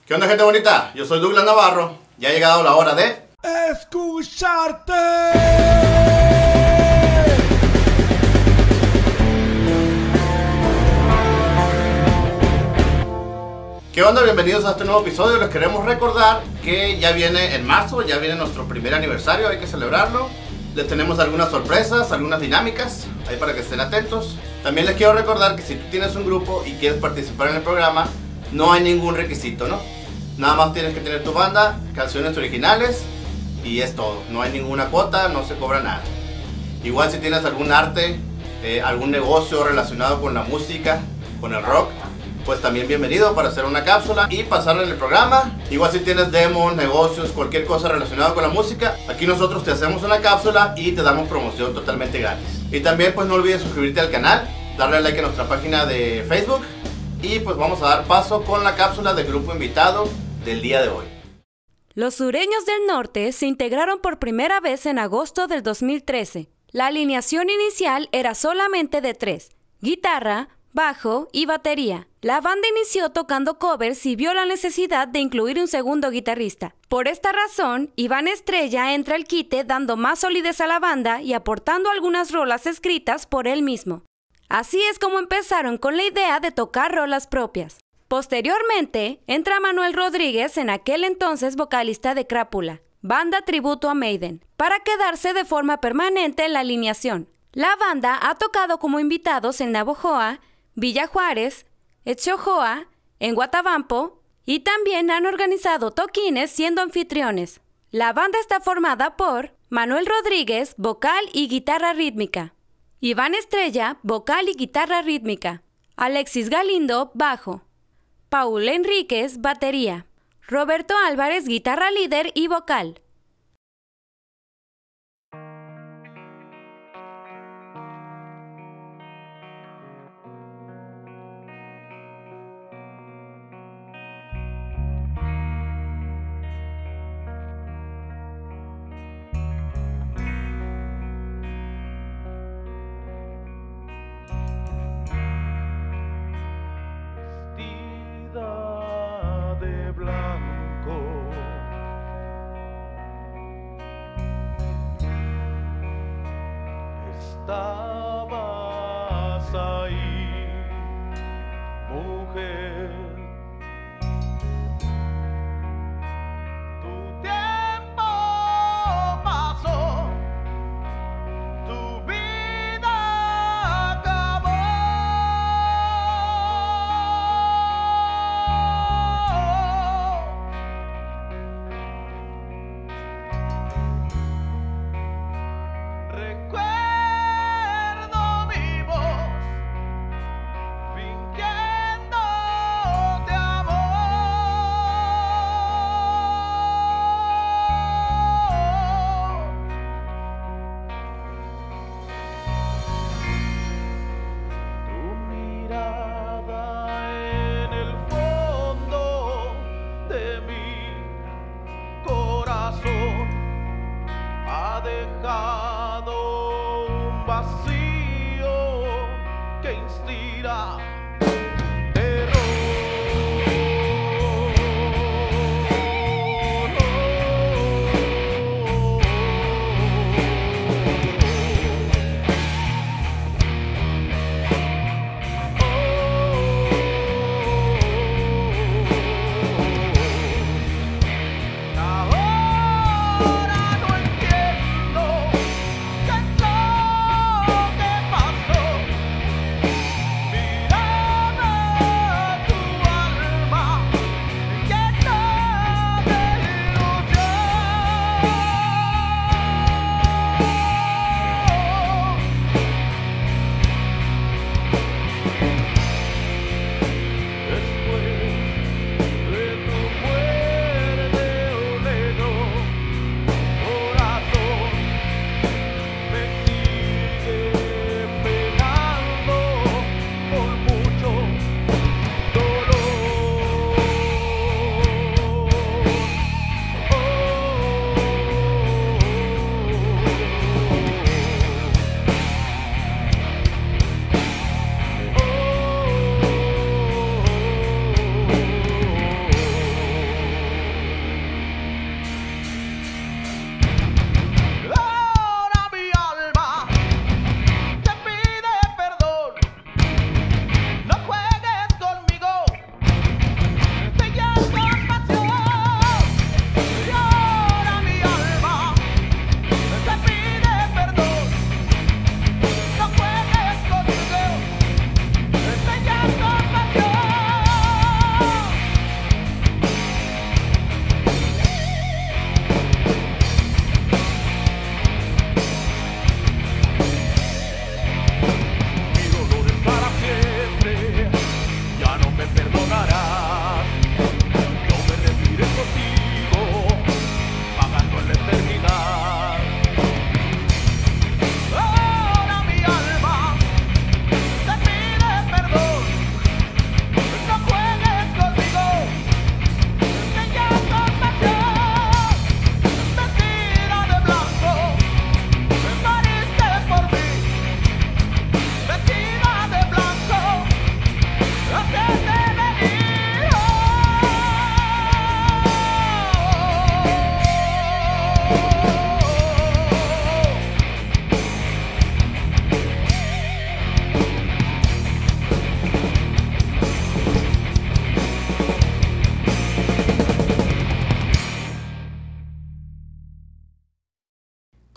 ¿Qué onda, gente bonita? Yo soy Douglas Navarro. Ya ha llegado la hora de escucharte. ¿Qué onda? Bienvenidos a este nuevo episodio. Les queremos recordar que ya viene en marzo, ya viene nuestro primer aniversario, hay que celebrarlo. Les tenemos algunas sorpresas, algunas dinámicas, ahí para que estén atentos. También les quiero recordar que si tú tienes un grupo y quieres participar en el programa, no hay ningún requisito, ¿no? Nada más tienes que tener tu banda, canciones originales y es todo. No hay ninguna cuota, no se cobra nada. Igual si tienes algún arte, algún negocio relacionado con la música, con el rock, pues también bienvenido para hacer una cápsula y pasarla en el programa. Igual si tienes demos, negocios, cualquier cosa relacionada con la música, aquí nosotros te hacemos una cápsula y te damos promoción totalmente gratis. Y también pues no olvides suscribirte al canal, darle like a nuestra página de Facebook y pues vamos a dar paso con la cápsula del grupo invitado del día de hoy. Los sureños del norte se integraron por primera vez en agosto del 2013. La alineación inicial era solamente de 3: guitarra, bajo y batería. La banda inició tocando covers y vio la necesidad de incluir un segundo guitarrista. Por esta razón, Iván Estrella entra al quite dando más solidez a la banda y aportando algunas rolas escritas por él mismo. Así es como empezaron con la idea de tocar rolas propias. Posteriormente, entra Manuel Rodríguez, en aquel entonces vocalista de Crápula, banda tributo a Maiden, para quedarse de forma permanente en la alineación. La banda ha tocado como invitados en Navojoa, Villa Juárez, Etxojoa, en Guatabampo, y también han organizado toquines siendo anfitriones. La banda está formada por Manuel Rodríguez, vocal y guitarra rítmica; Iván Estrella, vocal y guitarra rítmica; Alexis Galindo, bajo; Paul Enríquez, batería; Roberto Álvarez, guitarra líder y vocal. De blanco, estabas ahí, mujer. Tu tiempo pasó, tu vida acabó. Recuerdo mi voz fingiéndote amor. Tu mirada en el fondo de mi corazón ha dejado un vacío que inspira pasó. Mira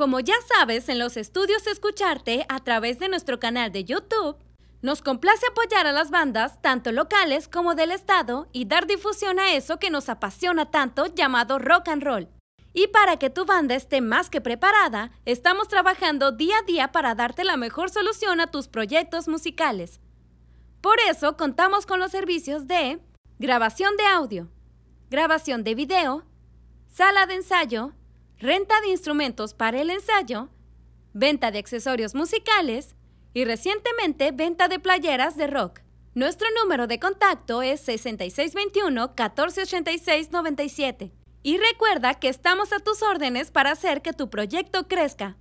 Como ya sabes, en los estudios Escucharte, a través de nuestro canal de YouTube, nos complace apoyar a las bandas, tanto locales como del estado, y dar difusión a eso que nos apasiona tanto, llamado rock and roll. Y para que tu banda esté más que preparada, estamos trabajando día a día para darte la mejor solución a tus proyectos musicales. Por eso contamos con los servicios de grabación de audio, grabación de video, sala de ensayo, renta de instrumentos para el ensayo, venta de accesorios musicales y recientemente venta de playeras de rock. Nuestro número de contacto es 6621-1486-97. Y recuerda que estamos a tus órdenes para hacer que tu proyecto crezca.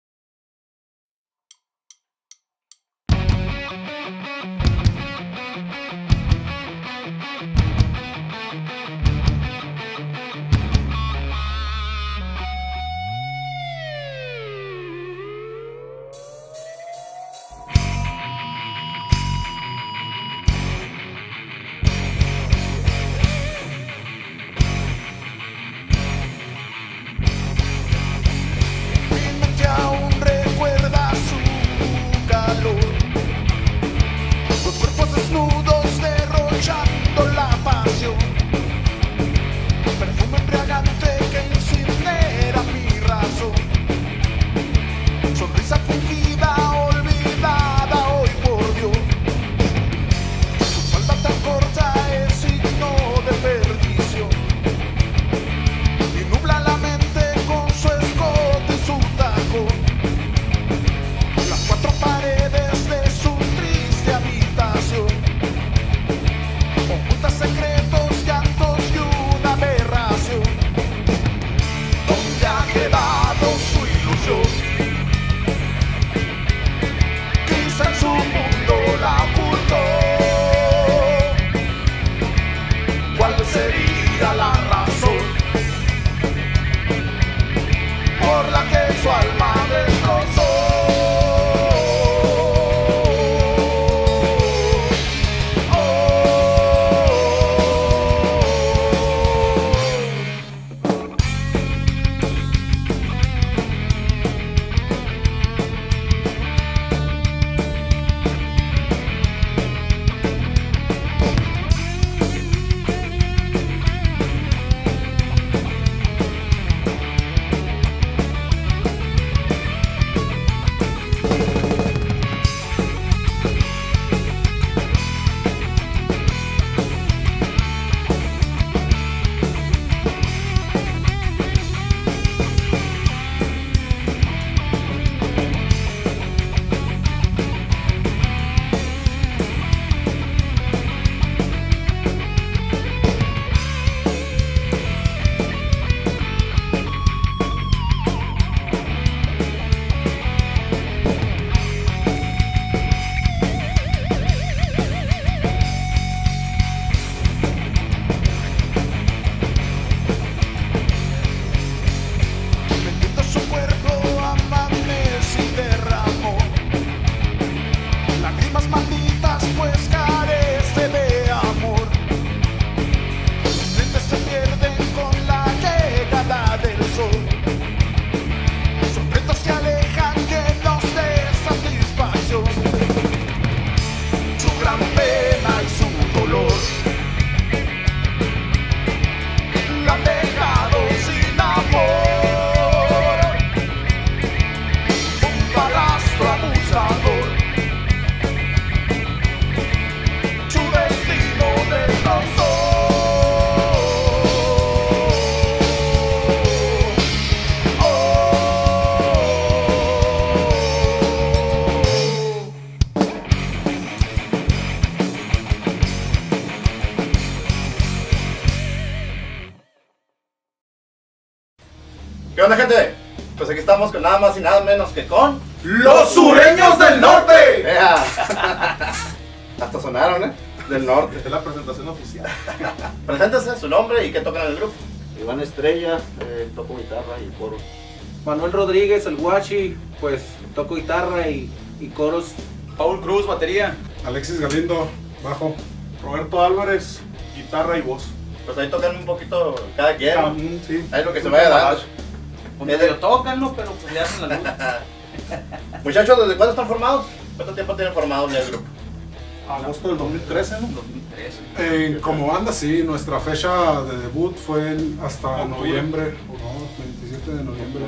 ¿Qué onda, gente? Pues aquí estamos con nada más y nada menos que con ¡Los Sureños del Norte! ¡Ea! Hasta sonaron, ¿eh? Del norte. Esta es la presentación oficial. Preséntese, su nombre y qué tocan en el grupo. Iván Estrella, toco guitarra y coros. Manuel Rodríguez, el guachi, pues toco guitarra y coros. Paul Cruz, batería. Alexis Galindo, bajo. Roberto Álvarez, guitarra y voz. Pues ahí tocan un poquito cada quien, ¿no? Sí. Ahí lo que se vaya dando. Pues medio tocan, ¿no? Pero pues ya hacen la luz. Muchachos, ¿desde cuándo están formados? ¿Cuánto tiempo tienen formados ya el grupo? Agosto del 2013, ¿no? 2013. Como banda, sí, nuestra fecha de debut fue hasta noviembre, no, 27 de noviembre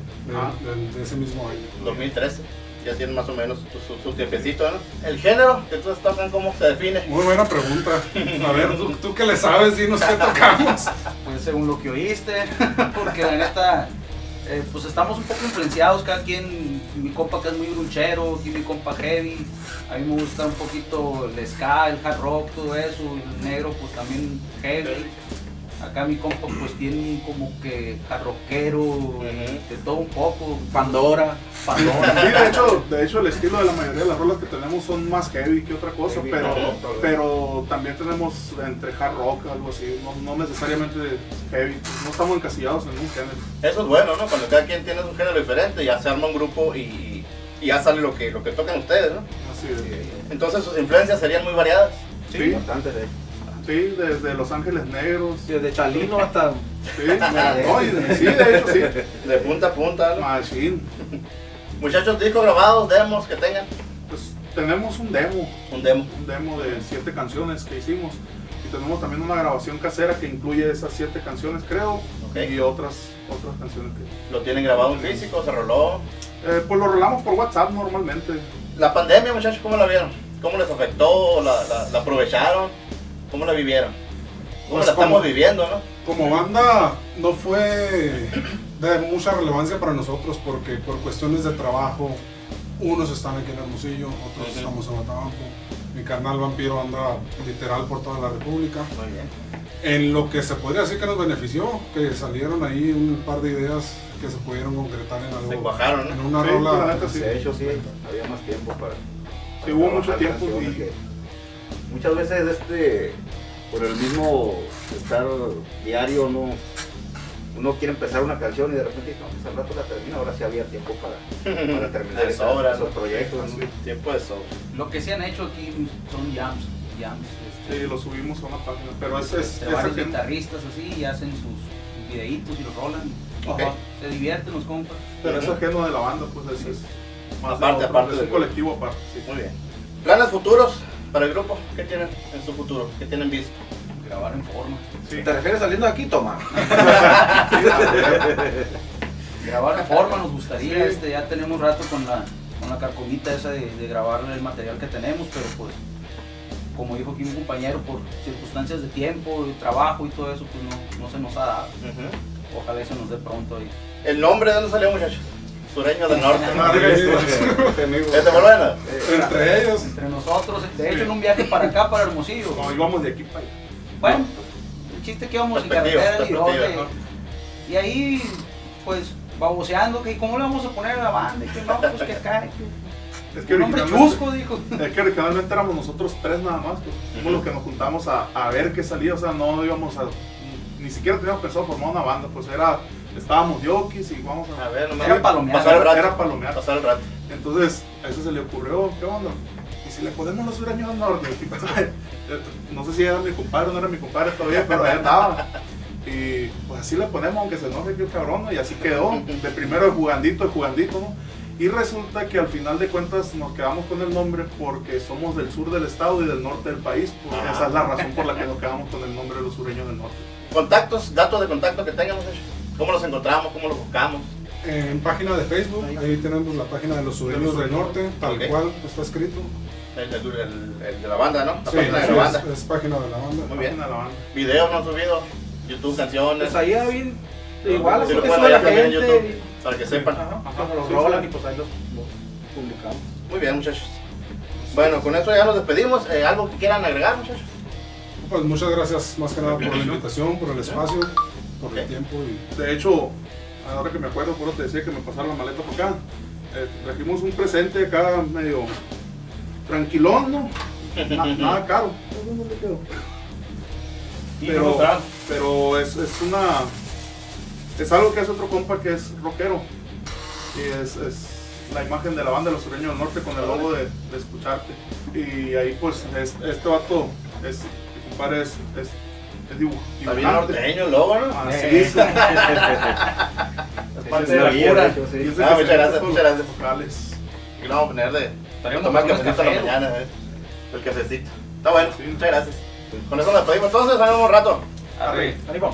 de ese mismo año. 2013. Ya tienen más o menos su tiempecito, ¿no? El género que ustedes tocan, ¿cómo se define? Muy buena pregunta. A ver, tú que le sabes, dinos qué tocamos. Pues según lo que oíste, porque la neta, pues estamos un poco influenciados, cada quien, mi compa que es muy grunchero, aquí mi compa heavy, a mí me gusta un poquito el ska, el hard rock, todo eso, el negro pues también heavy. Acá mi compa pues tiene como que hard rockero, de todo un poco, Pandora. Sí, de hecho el estilo de la mayoría de las rolas que tenemos son más heavy que otra cosa, Heavy, pero también tenemos entre hard rock, algo así, no necesariamente heavy, no estamos encasillados en un género. Eso es bueno, ¿no? Cuando cada quien tiene un género diferente, ya se arma un grupo y ya sale lo que tocan ustedes, ¿no? Así es. Entonces sus influencias serían muy variadas. Sí, Bastante, de sí, desde Los Ángeles Negros. Desde Chalino hasta... Sí, de hecho sí. De punta a punta, ¿no? Machine. Muchachos, discos grabados, demos que tengan. Pues tenemos un demo de 7 canciones que hicimos y tenemos también una grabación casera que incluye esas 7 canciones, creo, y otras canciones que... ¿Lo tienen grabado en físico? ¿Se roló? Pues lo rolamos por WhatsApp normalmente. La pandemia, muchachos, ¿cómo la vieron? ¿Cómo les afectó? ¿La aprovecharon? ¿Cómo la vivieron? ¿Cómo Pues la estamos como- viviendo, no? Como banda no fue de mucha relevancia para nosotros porque por cuestiones de trabajo, unos están aquí en Hermosillo, otros estamos en Guatabampo. Mi carnal Vampiro anda literal por toda la República. Muy bien. En lo que se podría decir que nos benefició, que salieron ahí un par de ideas que se pudieron concretar en algo. Se cuajaron, ¿no? En una Sí, rola. la neta sí. De hecho, sí, había más tiempo para Sí, hubo mucho trabajar tiempo canciones y- que muchas veces por el mismo estar diario uno quiere empezar una canción y de repente no, pues al rato la termina, ahora sí había tiempo para terminar De sobra, esos ¿no? proyectos, ¿no? Sí. Tiempo de sobra. Lo que se han hecho aquí son jams. Sí, lo subimos a una página, pero es Entre varios gente. guitarristas así y hacen sus videitos y los rolan. Ajá. Se divierten los compas. Pero es ajeno de la banda, pues es más Aparte, de otro, aparte es del un colectivo aparte. Sí. Muy bien. ¿Planes futuros para el grupo? ¿Qué tienen en su futuro? ¿Qué tienen visto? Grabar en forma. Sí. ¿Te refieres saliendo de aquí? Toma. Grabar en forma nos gustaría. Ya tenemos rato con la carcomita esa de grabar el material que tenemos, pero pues como dijo aquí mi compañero, por circunstancias de tiempo, de trabajo y todo eso, pues no se nos ha dado. Ojalá eso nos dé pronto ahí. ¿El nombre de dónde salió, muchachos? Sureños del Norte. Este ¿Este fue bueno? Entre ellos. Entre nosotros, de hecho en un viaje para acá, para Hermosillo. No, íbamos de aquí para allá. Bueno, el chiste que íbamos en Perspectiva, carretera y perspectiva, y ahí pues baboseando que cómo le vamos a poner a la banda y que no, pues que acá, Es que un hombre originalmente, chusco, dijo. es que originalmente éramos nosotros 3 nada más, pues. Fuimos los que nos juntamos a ver qué salía, o sea, no íbamos a... Ni siquiera teníamos pensado formar una banda, pues estábamos yokis y vamos A ver, nomás. Era palomear. Pasar el rato. Era palomear. Pasar el rato. Entonces, a eso se le ocurrió, ¿qué onda? Y si le ponemos los sureños del norte, no sé si era mi compadre o no era mi compadre todavía, pero ahí andaba. Y pues así le ponemos, aunque se enoje que cabrón, ¿no? Y así quedó, de primero de jugandito, ¿no? Y resulta que al final de cuentas nos quedamos con el nombre porque somos del sur del estado y del norte del país. Pues esa es la razón por la que nos quedamos con el nombre de los sureños del norte. Contactos, datos de contacto que tengan, muchachos. ¿Cómo los encontramos? ¿Cómo los buscamos? En página de Facebook, ahí tenemos la página de los Sureños del Norte, tal Ok. cual está escrito. El de la banda, ¿no? La Sí, página de la banda. es página de la banda. Muy bien. Página de la banda. Videos no han subido. YouTube, canciones. Pues ahí bien, igual Sí, así lo que pueden sube la ver también en gente. YouTube, para que sepan. Ajá, los sí, rolan sí. y pues ahí los publicamos. Muy bien, muchachos. Bueno, con eso ya nos despedimos. ¿Algo que quieran agregar, muchachos? Pues muchas gracias más que nada por la invitación, por el espacio, por Ok. el tiempo y De hecho, ahora que me acuerdo, por eso te decía que me pasara la maleta por acá. Trajimos un presente acá medio tranquilón, ¿no? Nada caro. ¿Dónde quedó? Pero es una... Es algo que hace otro compa que es rockero. Y es la imagen de la banda de los Sureños del Norte con el logo de Escucharte. Y ahí pues este vato, mi compadre es Está bien dibujante. norteño el logo, ¿no? Así es. Parte de la cura. Dice Ah, que muchas se gracias, mete muchas gracias. por vocales. Y lo vamos a poner de Estaríamos tomar con unos cafecito en la cafés, mañana, el cafecito. Está bueno, muchas gracias. Con eso nos despedimos entonces, nos vemos un rato. Arre, ánimo.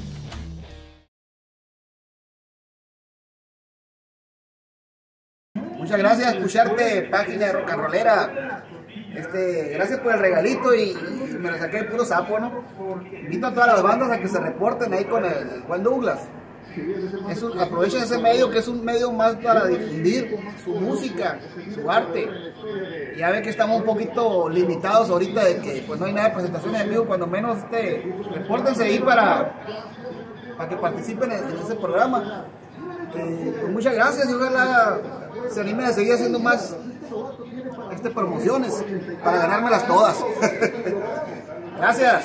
Muchas gracias, escucharte, página de rock and rollera. Gracias por el regalito y me lo saqué de puro sapo, ¿no? Invito a todas las bandas a que se reporten ahí con el buen Douglas. Aprovechen ese medio, que es un medio más para difundir su música, su arte. Ya ven que estamos un poquito limitados ahorita de que pues no hay nada de presentaciones en vivo, cuando menos repórtense ahí para que participen en ese programa. Pues muchas gracias y ojalá se animen a seguir haciendo más promociones para ganármelas todas. Gracias.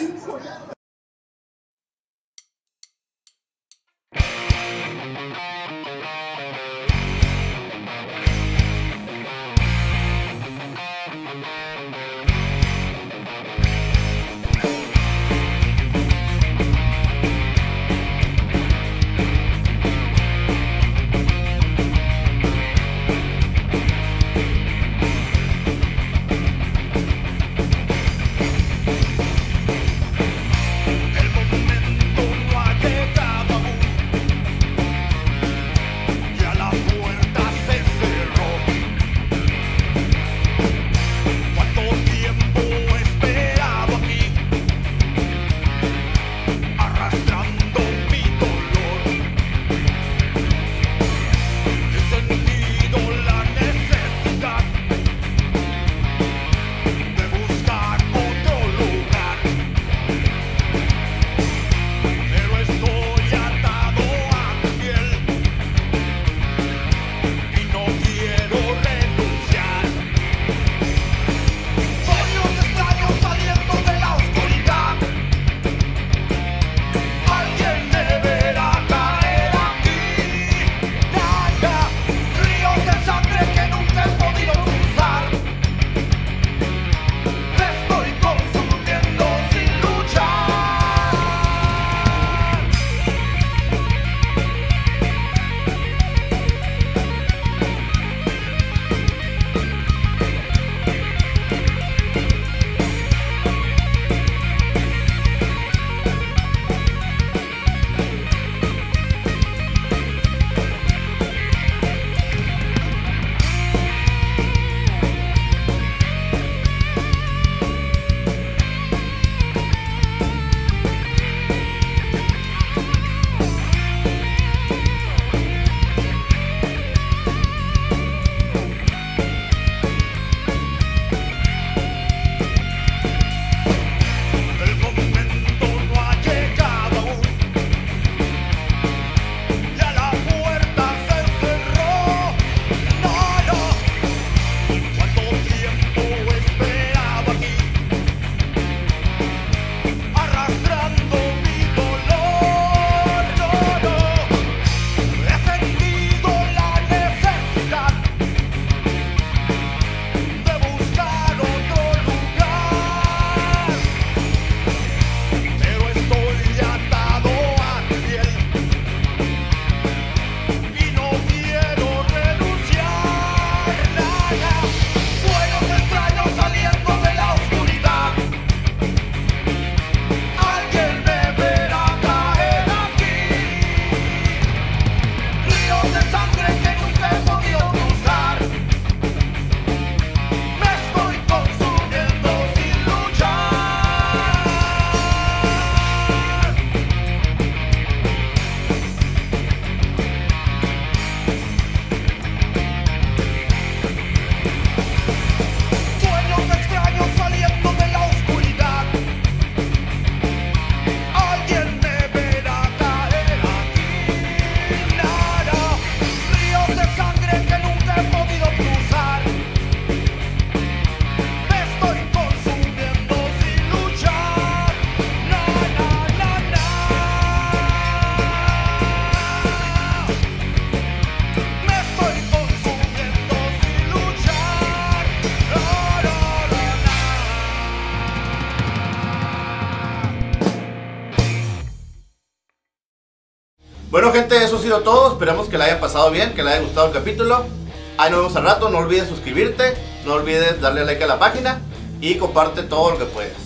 Bueno, gente, eso ha sido todo. Esperamos que le haya pasado bien, que le haya gustado el capítulo. Ahí nos vemos al rato. No olvides suscribirte, no olvides darle like a la página y comparte todo lo que puedas.